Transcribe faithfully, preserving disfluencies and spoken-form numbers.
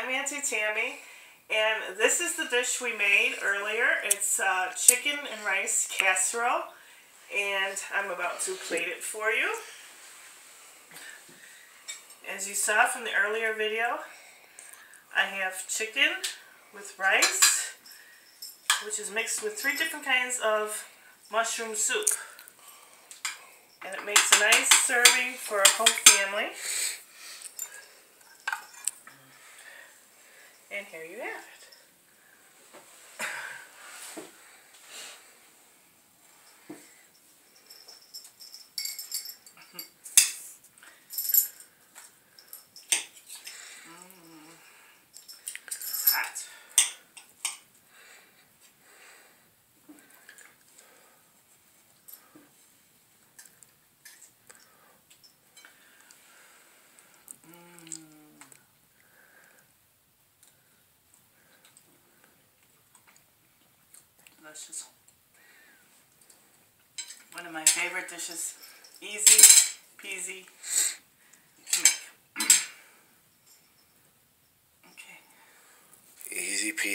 I'm Auntie Tammy, and this is the dish we made earlier. It's uh, chicken and rice casserole, and I'm about to plate it for you. As you saw from the earlier video, I have chicken with rice, which is mixed with three different kinds of mushroom soup. And it makes a nice serving for a whole family. And here you have it. Mm. It's hot. Delicious. One of my favorite dishes. Easy peasy.